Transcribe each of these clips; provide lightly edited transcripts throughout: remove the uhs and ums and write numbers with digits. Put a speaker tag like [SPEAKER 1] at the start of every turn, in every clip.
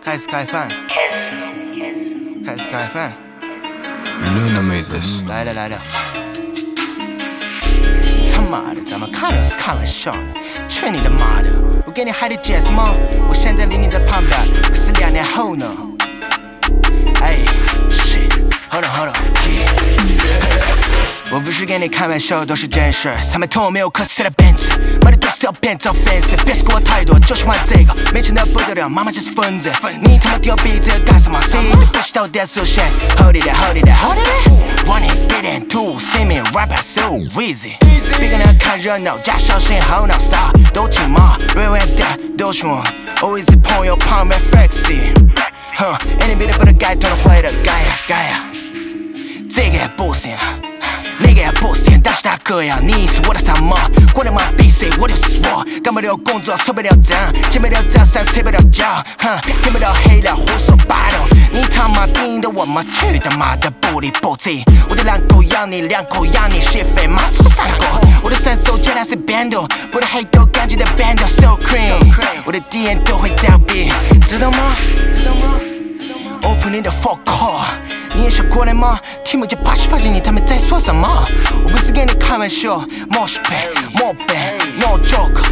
[SPEAKER 1] 开始开饭，开始开饭。
[SPEAKER 2] Luna made this。
[SPEAKER 1] 来了来了。他妈的，咱们看了是开玩笑的，去你的妈的！我给你嗨的解释吗？我现在离你的旁边，可是2年后呢？哎 ，shit，hold on，我不是跟你开玩笑，都是真事。3百头没有科斯特的奔驰，买的都是条骗子 offensive， 别说我太多，就喜欢这个，没钱的不得了，妈妈就是疯子。你他妈挑鼻子干什么？谁的东西到底是谁 ？Hold it hold it hold it， want it get into see me rap so easy， 别跟他看热闹，加小心后脑勺都听嘛，软软的都是我 ，always 朋友旁边 flexy， any beat 不能改，都能会的改呀改呀，这个也不行。那个也不行，但是他哥呀，你是我的什么？过来嘛比谁，我就是我，干不了工作，受不了脏，见不了脏，三睡不了觉，听不了黑料，胡说八道。你他妈盯着我吗？去他妈的不离不弃！我的狼狗咬你，2口咬你，是非马手3个。我的3手简单是变动，我的黑豆干净的变调 so cream， 我的敌人都会倒闭，知道吗？Open你的 fuck call。你也想过来吗？听不见88斤，你他们在说什么？我不是跟你开玩笑，莫是背，莫背 ，no joke。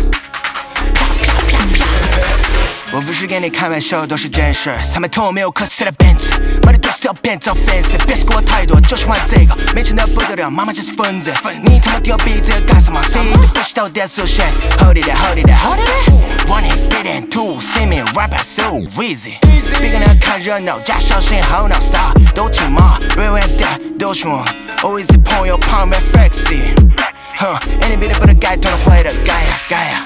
[SPEAKER 1] 我不是跟你开玩笑，都是真事。3百头没有科斯特的奔驰，买的都是条骗子 offensive， 别说我太多，就喜欢这个，没钱的不得了，妈妈就是疯子。你他妈挑鼻子干什么？谁的东西到底是谁 ？Hold it hold it hold it，want it get into see me rap so easy， 别跟他看热闹，加小心后脑勺都听嘛，软软的都是我 ，always 朋友旁边 flexy，any beat 不能改，都能会的改呀改呀。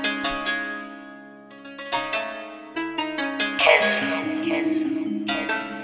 [SPEAKER 3] Kiss.